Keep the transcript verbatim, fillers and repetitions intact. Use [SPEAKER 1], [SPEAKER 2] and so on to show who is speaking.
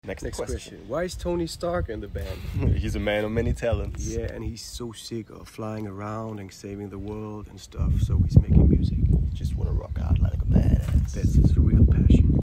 [SPEAKER 1] Next,
[SPEAKER 2] Next
[SPEAKER 1] question.
[SPEAKER 2] question. Why is Tony Stark in the band?
[SPEAKER 1] He's a man of many talents.
[SPEAKER 2] Yeah, and he's so sick of flying around and saving the world and stuff, so he's making music.